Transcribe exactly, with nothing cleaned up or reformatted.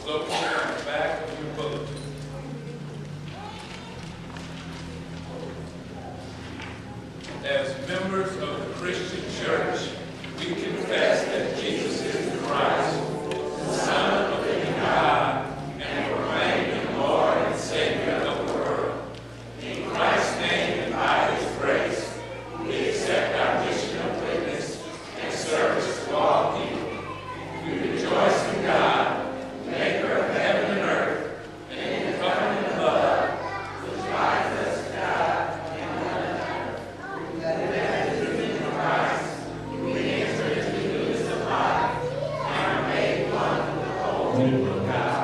located on the back of your bulletin. As members of the Christian Church, we confess that Jesus is the Christ, the Son of the living God, and proclaim Lord and Savior of the world. In Christ's name and by His grace, we accept our mission of witness and service to all people. We rejoice in God, Maker of heaven and earth, and in the covenant of love, which binds us to God and one another. That in Christ, we enter into the newness of life and are made one with the whole people of God.